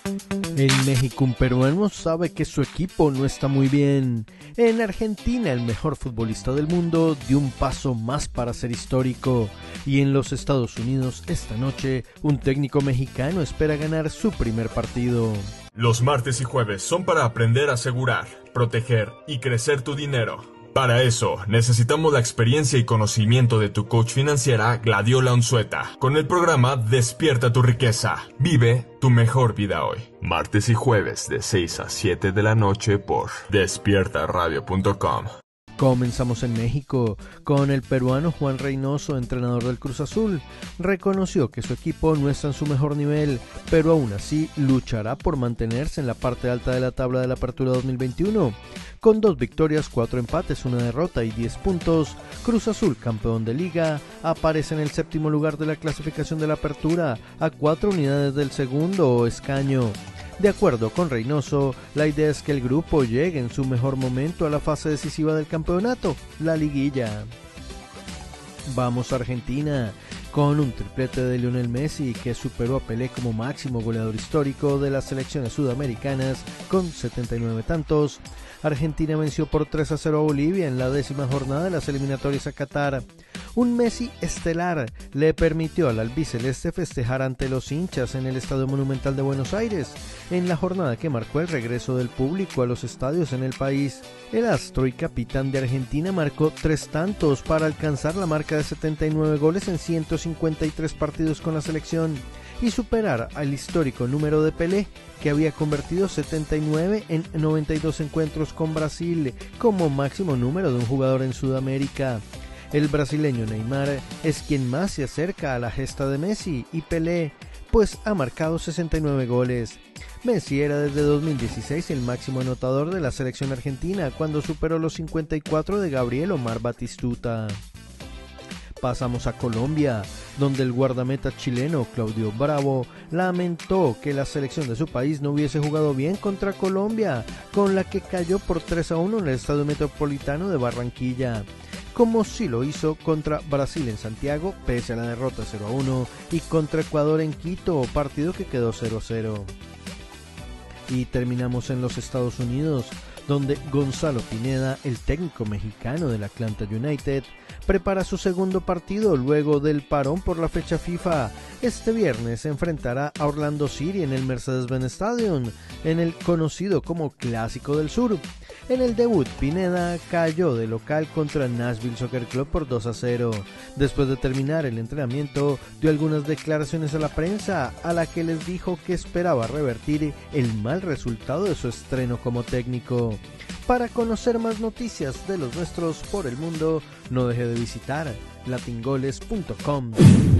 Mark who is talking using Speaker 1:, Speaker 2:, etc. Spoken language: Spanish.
Speaker 1: En México, un peruano sabe que su equipo no está muy bien. En Argentina, el mejor futbolista del mundo dio un paso más para ser histórico. Y en los Estados Unidos, esta noche, un técnico mexicano espera ganar su primer partido.
Speaker 2: Los martes y jueves son para aprender a asegurar, proteger y crecer tu dinero. Para eso, necesitamos la experiencia y conocimiento de tu coach financiera Gladiola Unzueta, con el programa Despierta tu Riqueza. Vive tu mejor vida hoy. Martes y jueves de 6 a 7 de la noche por despiertaradio.com.
Speaker 1: Comenzamos en México con el peruano Juan Reynoso, entrenador del Cruz Azul. Reconoció que su equipo no está en su mejor nivel, pero aún así luchará por mantenerse en la parte alta de la tabla de la Apertura 2021. Con 2 victorias, 4 empates, 1 derrota y 10 puntos, Cruz Azul, campeón de liga, aparece en el 7º lugar de la clasificación de la Apertura, a 4 unidades del segundo escaño. De acuerdo con Reynoso, la idea es que el grupo llegue en su mejor momento a la fase decisiva del campeonato, la liguilla. Vamos a Argentina, con un triplete de Lionel Messi que superó a Pelé como máximo goleador histórico de las selecciones sudamericanas con 79 tantos. Argentina venció por 3-0 a Bolivia en la 10ª jornada de las eliminatorias a Qatar. Un Messi estelar le permitió al albiceleste festejar ante los hinchas en el Estadio Monumental de Buenos Aires, en la jornada que marcó el regreso del público a los estadios en el país. El astro y capitán de Argentina marcó 3 tantos para alcanzar la marca de 79 goles en 153 partidos con la selección y superar al histórico número de Pelé, que había convertido 79 en 92 encuentros con Brasil como máximo número de un jugador en Sudamérica. El brasileño Neymar es quien más se acerca a la gesta de Messi y Pelé, pues ha marcado 69 goles. Messi era desde 2016 el máximo anotador de la selección argentina, cuando superó los 54 de Gabriel Omar Batistuta. Pasamos a Colombia, donde el guardameta chileno Claudio Bravo lamentó que la selección de su país no hubiese jugado bien contra Colombia, con la que cayó por 3-1 en el Estadio Metropolitano de Barranquilla, como sí lo hizo contra Brasil en Santiago, pese a la derrota 0-1, y contra Ecuador en Quito, partido que quedó 0-0. Y terminamos en los Estados Unidos, donde Gonzalo Pineda, el técnico mexicano del Atlanta United, prepara su segundo partido luego del parón por la fecha FIFA. Este viernes se enfrentará a Orlando City en el Mercedes-Benz Stadium, en el conocido como Clásico del Sur. En el debut, Pineda cayó de local contra Nashville Soccer Club por 2-0. Después de terminar el entrenamiento, dio algunas declaraciones a la prensa, a la que les dijo que esperaba revertir el mal resultado de su estreno como técnico. Para conocer más noticias de los nuestros por el mundo, no deje de visitar latingoles.com.